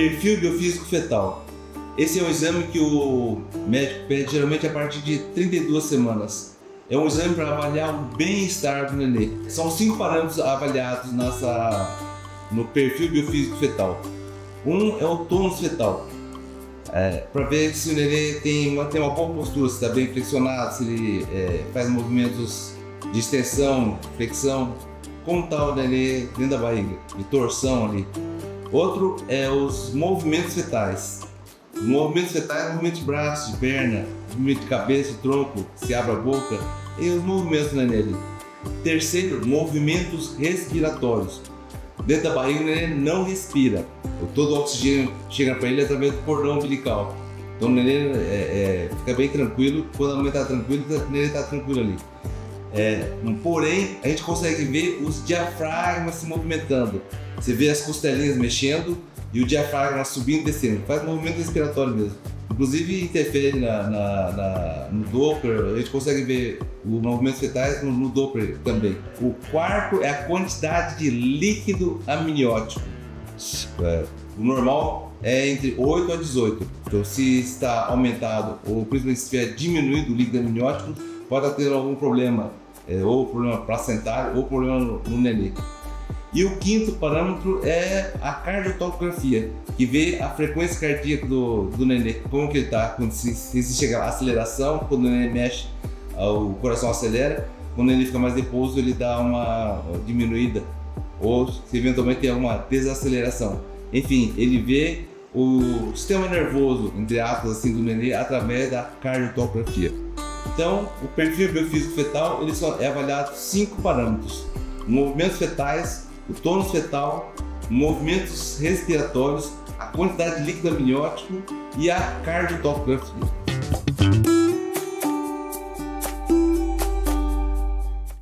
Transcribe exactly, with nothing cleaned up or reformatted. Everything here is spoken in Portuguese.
Perfil biofísico fetal. Esse é um exame que o médico pede geralmente a partir de trinta e duas semanas. É um exame para avaliar o bem-estar do nenê. São cinco parâmetros avaliados nessa, no perfil biofísico fetal. Um é o tônus fetal, é, para ver se o nenê tem uma, tem uma boa postura, se está bem flexionado, se ele é, faz movimentos de extensão, flexão, como está o nenê dentro da barriga, de torção ali. Outro é os movimentos fetais. Os movimentos fetais, movimento de braço, de perna, movimento de cabeça, de tronco, se abre a boca, e os movimentos do nenê ali. Terceiro, movimentos respiratórios. Dentro da barriga o nenê não respira. Todo o oxigênio chega para ele através do cordão umbilical. Então o nenê é, é, fica bem tranquilo. Quando a mãe está tranquila, o nenê está tranquilo ali. É, porém, a gente consegue ver os diafragmas se movimentando. Você vê as costelinhas mexendo e o diafragma subindo e descendo. Faz movimento respiratório mesmo. Inclusive interfere na, na, na, no Doppler. A gente consegue ver os movimentos fetais no, no Doppler também. O quarto é a quantidade de líquido amniótico. É, o normal é entre oito a dezoito. Então, se está aumentado ou principalmente se estiver diminuído o líquido amniótico, pode ter algum problema, é, ou problema placentário ou problema no, no nenê. E o quinto parâmetro é a cardiotocografia, que vê a frequência cardíaca do, do nenê, como que ele está, quando se, se chega a aceleração, quando o nenê mexe, o coração acelera, quando ele fica mais de repouso, ele dá uma diminuída, ou se eventualmente tem uma desaceleração. Enfim, ele vê o sistema nervoso, entre aspas, assim, do nenê através da cardiotocografia. Então, o perfil biofísico fetal ele só é avaliado cinco parâmetros: movimentos fetais, o tônus fetal, movimentos respiratórios, a quantidade de líquido amniótico e a cardiotocografia.